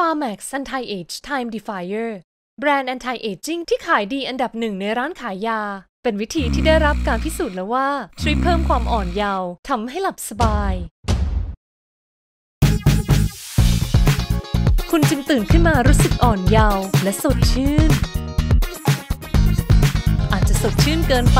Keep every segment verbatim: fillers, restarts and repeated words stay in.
Pharmax Anti-Age Time Defier แบรนด์ Anti-Aging ที่ขายดีอันดับหนึ่งในร้านขายยาเป็นวิธีที่ได้รับการพิสูจน์แล้วว่าช่วยเพิ่มความอ่อนเยาว์ทำให้หลับสบายคุณจึงตื่นขึ้นมารู้สึกอ่อนเยาว์และสดชื่นอาจจะสดชื่นเกินไป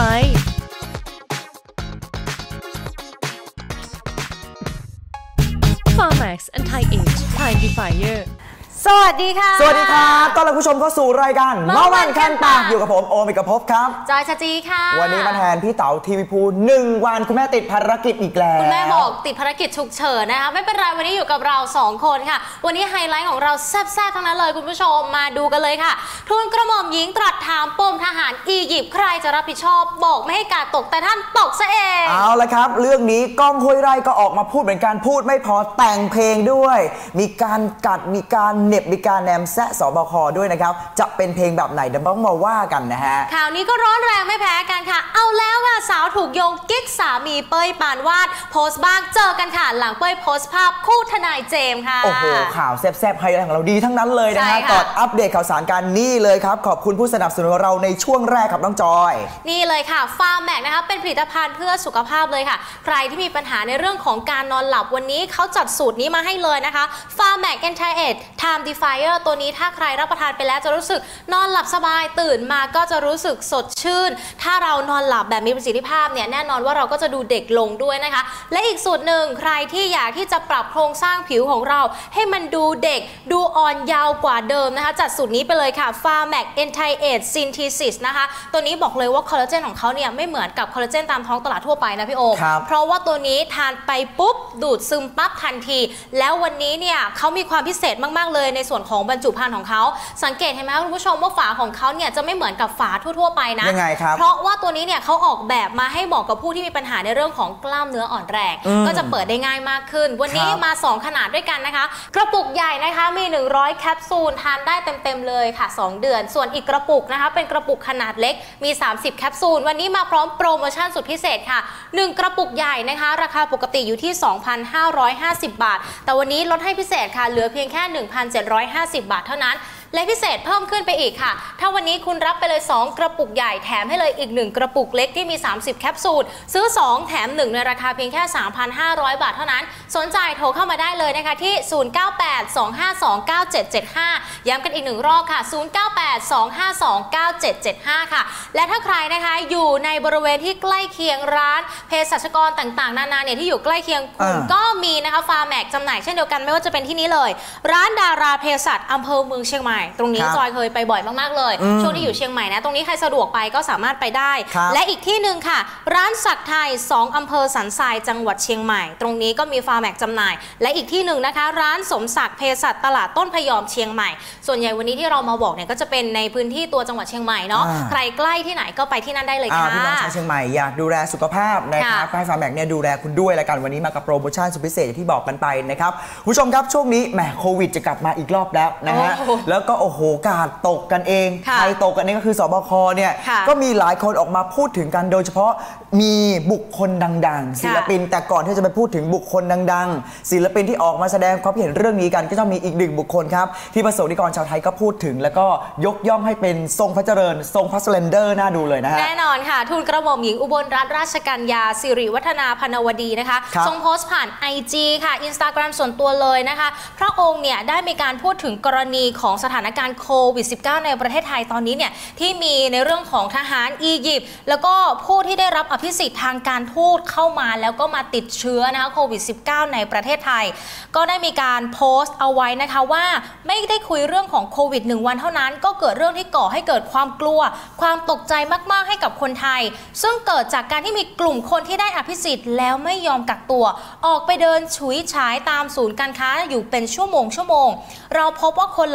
Pharmax Anti-Age Time Defier สวัสดีค่ะสวัสดีครับต้อนรับผู้ชมเข้าสู่รายการเมาวันคันปากอยู่กับผมโอมเอกภพครับจอยชจีค่ะวันนี้มาแทนพี่เต๋าทีวีภูหนึ่งวันคุณแม่ติดภารกิจอีกแล้วคุณแม่บอกติดภารกิจฉุกเฉินนะคะไม่เป็นไรวันนี้อยู่กับเราสองคนค่ะวันนี้ไฮไลท์ของเราแซ่บๆทั้งนั้นเลยคุณผู้ชมมาดูกันเลยค่ะทูลกระหม่อมหญิงตรัสถามปมทหารอียิปต์ใครจะรับผิดชอบบอกไม่ให้กาดตกแต่ท่านตกซะเองเอาละครับเรื่องนี้ก้องห้วยไร่ก็ออกมาพูดเหมือนกันพูดไม่พอแต่งเพลงด้วยมีการกัดมีการเน็บมีการแนมแซะสบคด้วยนะครับจะเป็นเพลงแบบไหนเดี๋ยวต้องมาว่ากันนะฮะข่าวนี้ก็ร้อนแรงไม่แพ้กันค่ะเอาแล้วค่ะสาวถูกโยงกิ๊กสามีเป้ยปานวาดโพสต์บ้างเจอกันค่ะหลังเป้ยโพสต์ภาพคู่ทนายเจมส์ค่ะโอ้โหข่าวแซ่บๆไฮไลท์ของเราดีทั้งนั้นเลยนะฮะก่อนอัปเดตข่าวสารการนี่เลยครับขอบคุณผู้สนับสนุนเราในช่วงแรกครับน้องจอยนี่เลยค่ะฟาร์มแม็กนะคะเป็นผลิตภัณฑ์เพื่อสุขภาพเลยค่ะใครที่มีปัญหาในเรื่องของการนอนหลับวันนี้เขาจัดสูตรนี้มาให้เลยนะคะฟาร์มแม็ก Anti-Age Time Defier ตัวนี้ถ้าใครรับประทานไปแล้วจะรู้สึกนอนหลับสบายตื่นมาก็จะรู้สึกสดชื่นถ้าเรานอนหลับแบบมีประสิทธิภาพเนี่ยแน่นอนว่าเราก็จะดูเด็กลงด้วยนะคะและอีกสูตรหนึ่งใครที่อยากที่จะปรับโครงสร้างผิวของเราให้มันดูเด็กดูอ่อนเยาว์กว่าเดิมนะคะจัดสูตรนี้ไปเลยค่ะ Pharmax Anti-Age Synthesis นะคะตัวนี้บอกเลยว่าคอลลาเจนของเขาเนี่ยไม่เหมือนกับคอลลาเจนตามท้องตลาดทั่วไปนะพี่โอเพราะว่าตัวนี้ทานไปปุ๊บดูดซึมปั๊บทันทีแล้ววันนี้เนี่ยเขามีความพิเศษมากๆเลยในส่วนของบรรจุภัณฑ์ของเขาสังเกตเห็นไหมคุณผู้ชมว่าฝาของเขาเนี่ยจะไม่เหมือนกับฝาทั่วๆไปนะยังไงครับเพราะว่าตัวนี้เนี่ยเขาออกแบบมาให้เหมาะกับผู้ที่มีปัญหาในเรื่องของกล้ามเนื้ออ่อนแรงก็จะเปิดได้ง่ายมากขึ้นวันนี้มาสองขนาดด้วยกันนะคะกระปุกใหญ่นะคะมีหนึ่งร้อยแคปซูลทานได้เต็มๆเลยค่ะสองเดือนส่วนอีกกระปุกนะคะเป็นกระปุกขนาดเล็กมีสามสิบแคปซูลวันนี้มาพร้อมโปรโมชั่นสุดพิเศษค่ะหนึ่งกระปุกใหญ่นะคะราคาปกติอยู่ที่ สองพันห้าร้อยห้าสิบ บาทแต่วันนี้ลดให้พิเศษค่ะเหลือเพียงแค่ หนึ่งพันเจ็ดร้อยห้าสิบ บาทเท่านั้นและพิเศษเพิ่มขึ้นไปอีกค่ะถ้าวันนี้คุณรับไปเลยสองกระปุกใหญ่แถมให้เลยอีกหนึ่งกระปุกเล็กที่มีสามสิบแคปซูลซื้อสองแถมหนึ่งในราคาเพียงแค่ สามพันห้าร้อย บาทเท่านั้นสนใจโทรเข้ามาได้เลยนะคะที่ศูนย์ เก้า แปด สอง ห้า สอง เก้า เจ็ด เจ็ด ห้าย้ำกันอีกหนึ่งรอบค่ะศูนย์ เก้า แปด สอง ห้า สอง เก้า เจ็ด เจ็ด ห้าค่ะและถ้าใครนะคะอยู่ในบริเวณที่ใกล้เคียงร้านเภสัชกรต่างๆนานาเนี่ยที่อยู่ใกล้เคียงคุณก็มีนะคะฟาร์แม็กจำหน่ายเช่นเดียวกันไม่ว่าจะเป็นที่นี้เลยร้านดาราเภสัชอำเภอเมืองเชียงใหม่ตรงนี้จอยเคยไปบ่อยมากๆเลยช่วงที่อยู่เชียงใหม่นะตรงนี้ใครสะดวกไปก็สามารถไปได้และอีกที่หนึ่งค่ะร้านสักไทยสองอำเภอสันทรายจังหวัดเชียงใหม่ตรงนี้ก็มีฟาร์แม็กจำหน่ายและอีกที่หนึ่งนะคะร้านสมศักดิ์เภสัชตลาดต้นพยอมเชียงใหม่ส่วนใหญ่วันนี้ที่เรามาบอกเนี่ยก็จะเป็นในพื้นที่ตัวจังหวัดเชียงใหม่เนาะใครใกล้ที่ไหนก็ไปที่นั่นได้เลยค่ะพี่น้องชาวเชียงใหม่อยากดูแลสุขภาพนะครับให้ฟาร์แม็กเนี่ยดูแลคุณด้วยละกันวันนี้มากับโปรโมชั่นสุดพิเศษที่บอกกันไปนะครับผู้ชมครับช่วงนี้แหมโควิดจะกลับมาอีกรอบแล้วนะฮะแล้วก็โอ้โหกาดตกกันเองใครตกกันนี่ก็คือสบคเนี่ยก็มีหลายคนออกมาพูดถึงกันโดยเฉพาะมีบุคคลดังๆศิลปินแต่ก่อนที่จะไปพูดถึงบุคคลดังๆศิลปินที่ออกมาแสดงความเห็นเรื่องนี้กันก็จะมีอีกหนึ่งบุคคลครับที่ประสงค์นิกรชาวไทยก็พูดถึงแล้วก็ยกย่องให้เป็นทรงพระเจริญทรงพระสเลนเดอร์น่าดูเลยนะฮะแน่นอนค่ะทูลกระหม่อมหญิงอุบลรัตนราชกัญญาสิริวัฒนาพนวดีนะคะทรงโพสต์ผ่าน ไอ จี ค่ะ Instagram ส่วนตัวเลยนะคะพระองค์เนี่ยได้มีการพูดถึงกรณีของสถานการณ์โควิด สิบเก้า ในประเทศไทยตอนนี้เนี่ยที่มีในเรื่องของทหารอียิปต์แล้วก็ผู้ที่ได้รับอภิสิทธิ์ทางการทูตเข้ามาแล้วก็มาติดเชื้อนะคะโควิด สิบเก้า ในประเทศไทยก็ได้มีการโพสต์เอาไว้นะคะว่าไม่ได้คุยเรื่องของโควิดหนึ่งวันเท่านั้นก็เกิดเรื่องที่ก่อให้เกิดความกลัวความตกใจมากๆให้กับคนไทยซึ่งเกิดจากการที่มีกลุ่มคนที่ได้อภิสิทธิ์แล้วไม่ยอมกักตัวออกไปเดินฉุยฉายตามศูนย์การค้าอยู่เป็นชั่วโมงชั่วโมงเราพบว่าคนเหล่านี้อย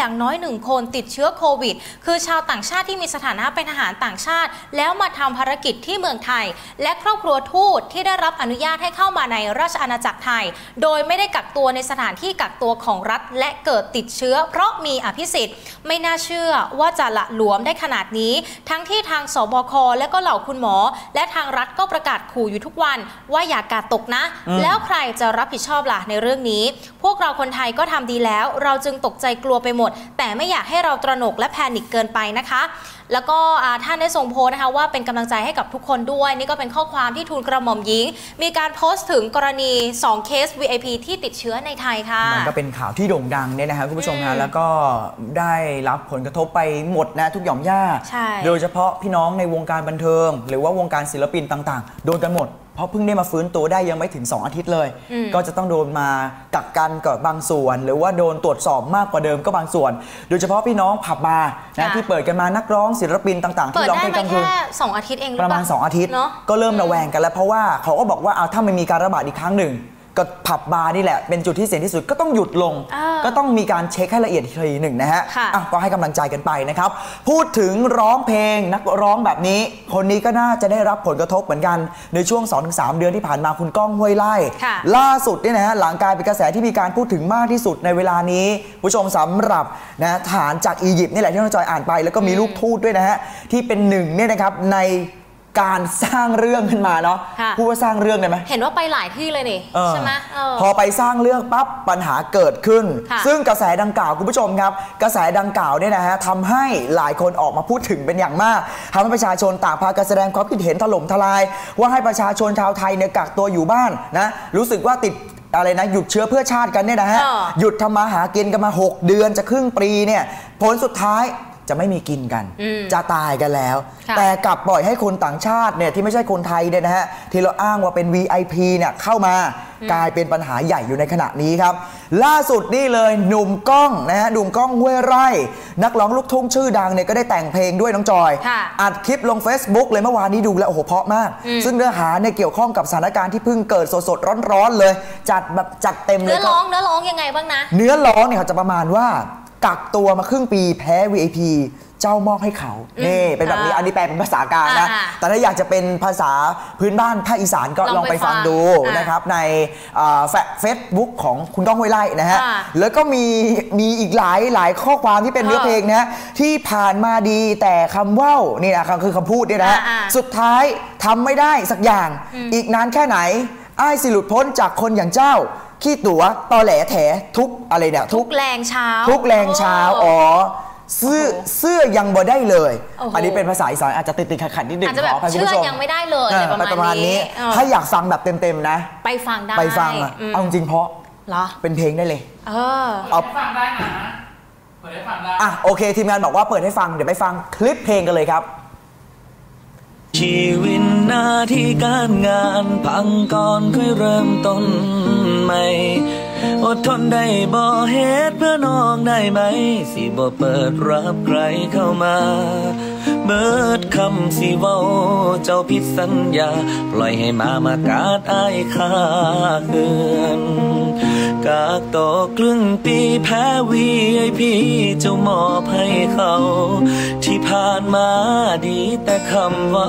อย่างน้อยหนึ่งคนติดเชื้อโควิดคือชาวต่างชาติที่มีสถานะเป็นทหารต่างชาติแล้วมาทำภารกิจที่เมืองไทยและครอบครัวทูตที่ได้รับอนุญาตให้เข้ามาในราชอาณาจักรไทยโดยไม่ได้กักตัวในสถานที่กักตัวของรัฐและเกิดติดเชื้อเพราะมีอภิสิทธิ์ไม่น่าเชื่อว่าจะละหลวมได้ขนาดนี้ทั้งที่ทางสบคและก็เหล่าคุณหมอและทางรัฐก็ประกาศขู่อยู่ทุกวันว่าอย่ากาดตกนะแล้วใครจะรับผิดชอบล่ะในเรื่องนี้พวกเราคนไทยก็ทำดีแล้วเราจึงตกใจกลัวไปหมดแต่ไม่อยากให้เราตระหนกและแพนิคเกินไปนะคะแล้วก็ท่านได้ส่งโพสต์นะคะว่าเป็นกำลังใจให้กับทุกคนด้วยนี่ก็เป็นข้อความที่ทูลกระหม่อมหญิงมีการโพสต์ถึงกรณีสองเคส วี ไอ พี ที่ติดเชื้อในไทยค่ะมันก็เป็นข่าวที่โด่งดังเนี่ยนะครับคุณผู้ชมนะแล้วก็ได้รับผลกระทบไปหมดนะทุกหย่อมย่าโดยเฉพาะพี่น้องในวงการบันเทิงหรือว่าวงการศิลปินต่างๆโดนกันหมดเพราะเพิ่งได้มาฟื้นตัวได้ยังไม่ถึงสองอาทิตย์เลยก็จะต้องโดนมากักกันกับบางส่วนหรือว่าโดนตรวจสอบมากกว่าเดิมก็บางส่วนโดยเฉพาะพี่น้องผับบาร์นะที่เปิดกันมานักร้องศิลปินต่างๆที่ร้องเพลงกลางคืนแค่สองอาทิตย์เองประมาณสองอาทิตย์ก็เริ่มระแวงกันแล้วเพราะว่าเขาก็บอกว่าเอาถ้ามันมีการระบาดอีกครั้งหนึ่งก็ผับบาร์นี่แหละเป็นจุดที่เสี่ยงที่สุดก็ต้องหยุดลงก็ต้องมีการเช็คให้ละเอียดอีกทีหนึ่งนะฮะก็ให้กำลังใจกันไปนะครับพูดถึงร้องเพลงนักร้องแบบนี้คนนี้ก็น่าจะได้รับผลกระทบเหมือนกันในช่วง สองถึงสาม เดือนที่ผ่านมาคุณก้องห้วยไร่ล่าสุดเนี่ยนะฮะหลังกลายเป็นกระแสที่มีการพูดถึงมากที่สุดในเวลานี้ผู้ชมสำหรับนะทหารจากอียิปต์นี่แหละที่น้องจอยอ่านไปแล้วก็มีลูกทูตด้วยนะฮะที่เป็นหนึ่งเนี่ยนะครับในการสร้างเรื่องขึ้นมาเนาะพูดว่าสร้างเรื่องได้ไหมเห็นว่าไปหลายที่เลยนี่ใช่ไหมพอไปสร้างเรื่องปั๊บปัญหาเกิดขึ้นซึ่งกระแสดังกล่าวคุณผู้ชมครับกระแสดังกล่าวเนี่ยนะฮะทำให้หลายคนออกมาพูดถึงเป็นอย่างมากทำให้ประชาชนต่างพากันแสดงความคิดเห็นถล่มทลายว่าให้ประชาชนชาวไทยเนี่ยกักตัวอยู่บ้านนะรู้สึกว่าติดอะไรนะหยุดเชื้อเพื่อชาติกันเนี่ยนะฮะหยุดทำมาหากินกันมาหกเดือนจะครึ่งปีเนี่ยผลสุดท้ายจะไม่มีกินกันจะตายกันแล้วแต่กลับปล่อยให้คนต่างชาติเนี่ยที่ไม่ใช่คนไทยเนี่ยนะฮะที่เราอ้างว่าเป็น วี ไอ พี เนี่ยเข้ามากลายเป็นปัญหาใหญ่อยู่ในขณะนี้ครับล่าสุดนี่เลยหนุ่มก้องนะฮะหนุ่มก้องห้วยไร่นักร้องลูกทุ่งชื่อดังเนี่ยก็ได้แต่งเพลงด้วยน้องจอยอัดคลิปลง Facebook เลยเมื่อวานนี้ดูแล้วโอ้โหเพราะมากซึ่งเนื้อหาเนี่ยเกี่ยวข้องกับสถานการณ์ที่เพิ่งเกิดสดๆร้อนๆเลยจัดแบบจัดเต็มเลยเนื้อร้องเนื้อร้องยังไงบ้างนะเนื้อร้องเนี่ยเขาจะประมาณว่ากักตัวมาครึ่งปีแพ้ วี ไอ พี เจ้ามอบให้เขานี่เป็นแบบนี้อันนี้แปลเป็นภาษากลางนะแต่ถ้าอยากจะเป็นภาษาพื้นบ้านภาคอีสานก็ลองไปฟังดูนะครับในเฟซบุ๊กของคุณก้องห้วยไร่นะฮะแล้วก็มีมีอีกหลายหลายข้อความที่เป็นเนื้อเพลงนะที่ผ่านมาดีแต่คำว่าวนี่นะคือคำพูดนี่นะสุดท้ายทำไม่ได้สักอย่างอีกนานแค่ไหนอ้ายสิหลุดพ้นจากคนอย่างเจ้าขี้ตั๋วตอแหลแถทุกอะไรเนี่ยทุกแรงเช้าทุกแรงเช้าอ๋อเสื้อเสื้อยังบ่ได้เลยอันนี้เป็นภาษาอีสานอาจจะติดติดขัดขัดนิดหนึ่งขอคุณผู้ชมเชื่อยังไม่ได้เลยประมาณนี้ถ้าอยากฟังแบบเต็มๆนะไปฟังได้ไปฟังเอาจริงเพราะเป็นเพลงได้เลยเออเอาฟังได้นะเปิดให้ฟังได้อ่ะโอเคทีมงานบอกว่าเปิดให้ฟังเดี๋ยวไปฟังคลิปเพลงกันเลยครับชีวิตหน้าที่การงานพังก่อนค่อยเริ่มต้นใหม่อดทนได้บ่เหตุเพื่อน้องได้ไหมสิบ่เปิดรับใครเข้ามาเบิดคำสิเว้าเจ้าผิดสัญญาปล่อยให้มามาการดอ้ายค่าเฮือนกากตกครึ่งปีแพ้ วี ไอ พี เจ้ามอบให้เขาที่ผ่านมาดีแต่คำเว้า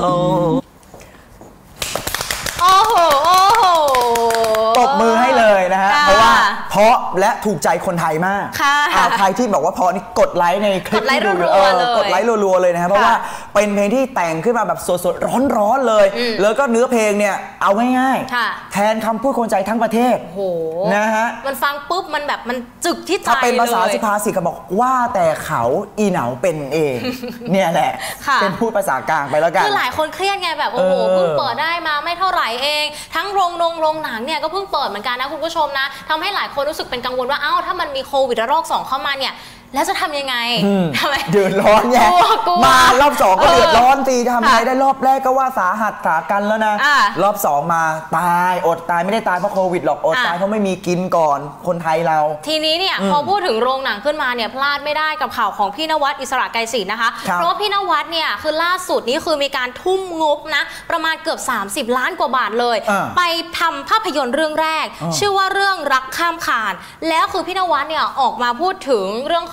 โอ้โหโอ้โหตบมือให้เลยนะฮะเพราะว่าเพราะและถูกใจคนไทยมากใครที่บอกว่าเพราะนี่กดไลค์ในคลิปที่ดูอยู่กดไลค์รัวๆเลยนะฮะเพราะว่าเป็นเพลงที่แต่งขึ้นมาแบบสดๆร้อนๆเลยแล้วก็เนื้อเพลงเนี่ยเอาง่ายๆแทนคำพูดคนใจทั้งประเทศนะฮะมันฟังปุ๊บมันแบบมันจึกที่ใจเลยถ้าเป็นภาษาสุภาษิตก็บอกว่าแต่เขาอีเหนาเป็นเองเนี่ยแหละเป็นพูดภาษากลางไปแล้วกันคือหลายคนเครียดไงแบบโอ้โหเพิ่งเปิดได้มาไม่เท่าไหร่เองทั้งโรงนงโรงหนังเนี่ยก็เพิ่งเปิดเหมือนกันนะคุณผู้ชมนะทำให้หลายคนรู้สึกเป็นกังวลว่าเอ้าถ้ามันมีโควิดระลอกสองเข้ามาเนี่ยแล้วจะทำยังไงทำไมเดือดร้อนแย่มารอบสองก็เดือดร้อนตีทำไงได้รอบแรกก็ว่าสาหัสสากันแล้วนะรอบสองมาตายอดตายไม่ได้ตายเพราะโควิดหรอกอดตายเพราะไม่มีกินก่อนคนไทยเราทีนี้เนี่ยพอพูดถึงโรงหนังขึ้นมาเนี่ยพลาดไม่ได้กับข่าวของพี่นวัดอิสระไกรศรีนะคะเพราะว่าพี่นวัดเนี่ยคือล่าสุดนี้คือมีการทุ่มงบนะประมาณเกือบสามสิบล้านกว่าบาทเลยไปทำภาพยนตร์เรื่องแรกชื่อว่าเรื่องรักข้ามคานแล้วคือพี่นวัดเนี่ยออกมาพูดถึงเรื่องของ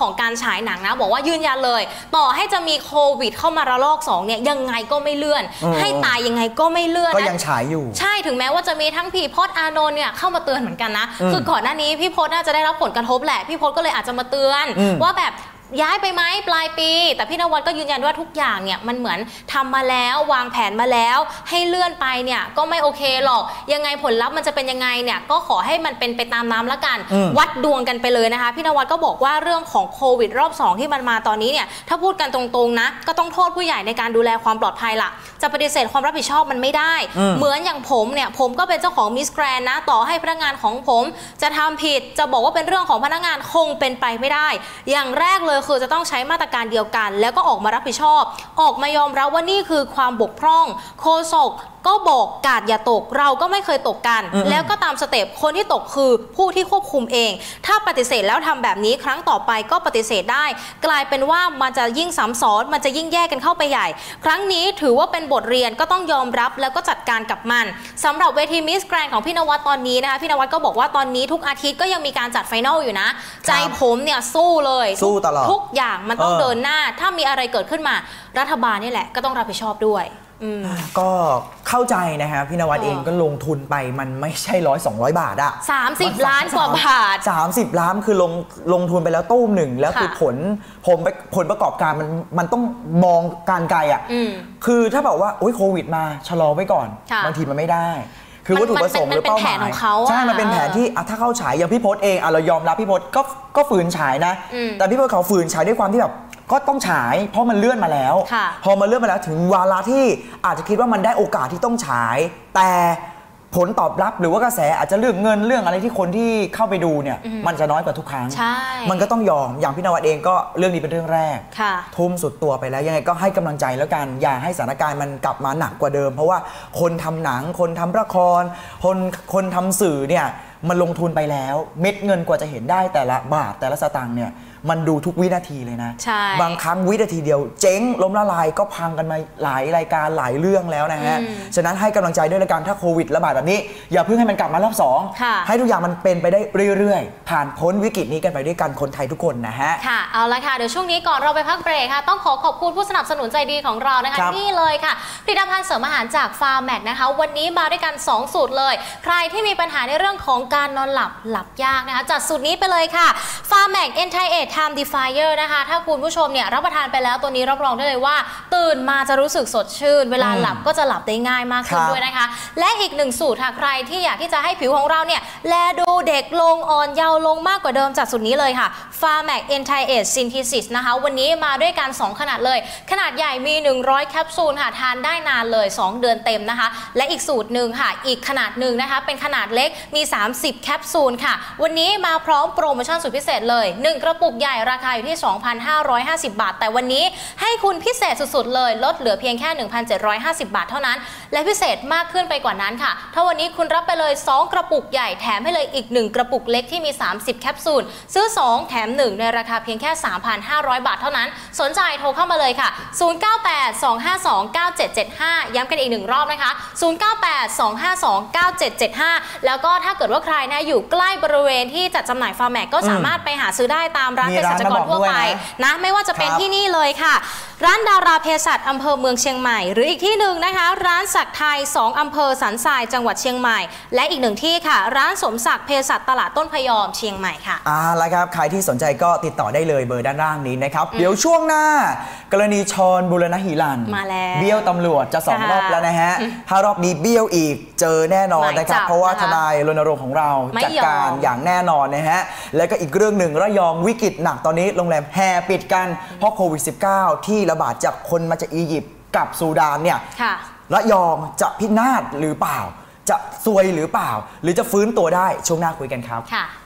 ของการฉายหนังนะบอกว่ายืนยันเลยต่อให้จะมีโควิดเข้ามาระลอกสองเนี่ยยังไงก็ไม่เลื่อนให้ตายยังไงก็ไม่เลื่อนก็ยังฉายอยู่ใช่ถึงแม้ว่าจะมีทั้งพี่พจน์อานนท์เนี่ยเข้ามาเตือนเหมือนกันนะคือก่อนหน้านี้พี่พจน์น่าจะได้รับผลกระทบแหละพี่พจน์ก็เลยอาจจะมาเตือนว่าแบบย้ายไปไหมปลายปีแต่พี่นวัดก็ยืนยันว่าทุกอย่างเนี่ยมันเหมือนทำมาแล้ววางแผนมาแล้วให้เลื่อนไปเนี่ยก็ไม่โอเคหรอกยังไงผลลัพธ์มันจะเป็นยังไงเนี่ยก็ขอให้มันเป็นไปตามน้ำละกันวัดดวงกันไปเลยนะคะพี่นวัดก็บอกว่าเรื่องของโควิดรอบสองที่มันมาตอนนี้เนี่ยถ้าพูดกันตรงๆนะก็ต้องโทษผู้ใหญ่ในการดูแลความปลอดภัยล่ะจะปฏิเสธความรับผิดชอบมันไม่ได้เหมือนอย่างผมเนี่ยผมก็เป็นเจ้าของมิสแกรนนะต่อให้พนักงานของผมจะทำผิดจะบอกว่าเป็นเรื่องของพนักงานคงเป็นไปไม่ได้อย่างแรกเลยคือจะต้องใช้มาตรการเดียวกันแล้วก็ออกมารับผิดชอบออกมายอมรับว่านี่คือความบกพร่องโฆษกก็บอกกาดอย่าตกเราก็ไม่เคยตกกันแล้วก็ตามสเต็ปคนที่ตกคือผู้ที่ควบคุมเองถ้าปฏิเสธแล้วทำแบบนี้ครั้งต่อไปก็ปฏิเสธได้กลายเป็นว่ามันจะยิ่งซ้ำซ้อนมันจะยิ่งแยกกันเข้าไปใหญ่ครั้งนี้ถือว่าเป็นบทเรียนก็ต้องยอมรับแล้วก็จัดการกับมันสำหรับเวทีมิสแกรนด์ของพี่นวัดตอนนี้นะคะพี่นวัดก็บอกว่าตอนนี้ทุกอาทิตย์ก็ยังมีการจัดไฟนอลอยู่นะใจผมเนี่ยสู้เลยสู้ตลอดทุกอย่างมันต้องเดินหน้าถ้ามีอะไรเกิดขึ้นมารัฐบาลนี่แหละก็ต้องรับผิดชอบด้วยก็เข้าใจนะฮะพี่นวัดเองก็ลงทุนไปมันไม่ใช่ร้อยสองร้อยบาทอะสามสิบล้านกว่าบาทสามสิบล้านคือลงลงทุนไปแล้วตู้มหนึ่งแล้วคือผลผมผลประกอบการมันมันต้องมองการไกลอะคือถ้าบอกว่าโอ้ยโควิดมาชะลอไว้ก่อนบางทีมันไม่ได้คือวัตถุประสงค์หรือเป้าหมายใช่มันเป็นแผนที่ถ้าเข้าฉายอย่างพี่พจน์เองเรายอมรับพี่พจน์ก็ก็ฝืนฉายนะแต่พี่พจน์เขาฝืนฉายด้วยความที่แบบก็ต้องฉายเพราะมันเลื่อนมาแล้วพอมันเลื่อนมาแล้วถึงวาระที่อาจจะคิดว่ามันได้โอกาสที่ต้องฉายแต่ผลตอบรับหรือว่ากระแสอาจจะเรื่องเงินเรื่องอะไรที่คนที่เข้าไปดูเนี่ยมันจะน้อยกว่าทุกครั้งมันก็ต้องยอมอย่างพี่นวัดเองก็เรื่องนี้เป็นเรื่องแรกทุ่มสุดตัวไปแล้วยังไงก็ให้กำลังใจแล้วกันอย่าให้สถานการณ์มันกลับมาหนักกว่าเดิมเพราะว่าคนทำหนังคนทำละครคนคนทำสื่อเนี่ยมันลงทุนไปแล้วเม็ดเงินกว่าจะเห็นได้แต่ละบาทแต่ละสตางค์เนี่ยมันดูทุกวินาทีเลยนะบางครั้งวินาทีเดียวเจ๊งล้มละลายก็พังกันมาหลายรายการหลายเรื่องแล้วนะฮะฉะนั้นให้กำลังใจด้วยละกันถ้าโควิดระบาดแบบนี้อย่าเพิ่งให้มันกลับมารอบสองให้ทุกอย่างมันเป็นไปได้เรื่อยๆผ่านพ้นวิกฤตนี้กันไปด้วยกันคนไทยทุกคนนะฮะค่ะเอาละค่ะเดี๋ยวช่วงนี้ก่อนเราไปพักเบรกค่ะต้องขอขอบคุณผู้สนับสนุนใจดีของเรานะคะนี่เลยค่ะผลิตภัณฑ์เสริมอาหารจากฟาร์แมกนะคะวันนี้มาด้วยกันสองสูตรเลยใครที่มีปัญหาในเรื่องของการนอนหลับหลับยากนะคะจัดสูตรนี้ไปเลยค่ะฟาร์แมก Anti-Age Time Defierนะคะถ้าคุณผู้ชมเนี่ยรับประทานไปแล้วตัวนี้รับรองได้เลยว่าตื่นมาจะรู้สึกสดชื่นเวลาหลับก็จะหลับได้ง่ายมากขึ้นด้วยนะคะและอีกหนึ่งสูตรค่ะใครที่อยากที่จะให้ผิวของเราเนี่ยแลดูเด็กลงอ่อนเยาว์ลงมากกว่าเดิมจัดสูตรนี้เลยค่ะ Pharmac Anti-Age Synthesis นะคะวันนี้มาด้วยกันสองขนาดเลยขนาดใหญ่มีหนึ่งร้อยแคปซูลค่ะทานได้นานเลยสองเดือนเต็มนะคะและอีกสูตรหนึ่งค่ะอีกขนาดหนึ่งนะคะเป็นขนาดเล็กมีสามสิบแคปซูลค่ะวันนี้มาพร้อมโปรโมชั่นสุดพิเศษเลยหนึ่งกระปุกใหญ่ราคาอยู่ที่ สองพันห้าร้อยห้าสิบ บาทแต่วันนี้ให้คุณพิเศษสุดๆเลยลดเหลือเพียงแค่ หนึ่งพันเจ็ดร้อยห้าสิบ บาทเท่านั้นและพิเศษมากขึ้นไปกว่านั้นค่ะถ้าวันนี้คุณรับไปเลยสองกระปุกใหญ่แถมให้เลยอีกหนึ่งกระปุกเล็กที่มีสามสิบแคปซูลซื้อสองแถมหนึ่งในราคาเพียงแค่ สามพันห้าร้อย บาทเท่านั้นสนใจโทรเข้ามาเลยค่ะศูนย์ เก้า แปด สอง ห้า สอง เก้า เจ็ด เจ็ด ห้าย้ำกันอีกหนึ่งรอบนะคะศูนย์ เก้า แปด สอง ห้า สอง เก้า เจ็ด เจ็ด ห้าแล้วก็ถ้าเกิดว่าใครนะอยู่ใกล้บริเวณที่จัดจำหน่ายฟาร์แมกก็สามารถไปหาซื้อได้ตามร้านเภสัชกรทั่วไปนะไม่ว่าจะเป็นที่นี่เลยค่ะร้านดาราเภสัชอำเภอเมืองเชียงใหม่หรืออีกที่หนึ่งนะคะร้านศักดิ์ไทยสองอำเภอสันทรายจังหวัดเชียงใหม่และอีกหนึ่งที่ค่ะร้านสมศักดิ์เภสัชตลาดต้นพยอมเชียงใหม่ค่ะอ่าแล้วครับใครที่สนใจก็ติดต่อได้เลยเบอร์ด้านล่างนี้นะครับเดี๋ยวช่วงหน้ากรณีชรบุรณหิรันมาแล้วเบี้ยวตำรวจจะสองรอบแล้วนะฮะถ้ารอบนี้เบี้ยวอีกเจอแน่นอนนะครับเพราะว่าทนายรณรงค์ของเราจัดการอย่างแน่นอนนะฮะและก็อีกเรื่องหนึ่งระยองวิกฤตหนักตอนนี้โรงแรมแห่ปิดกันเพราะโควิด สิบเก้า ที่ระบาดจากคนมาจากอียิปต์กับซูดานเนี่ยระยองจะพินาศหรือเปล่าจะซวยหรือเปล่าหรือจะฟื้นตัวได้ช่วงหน้าคุยกันครับค่ะ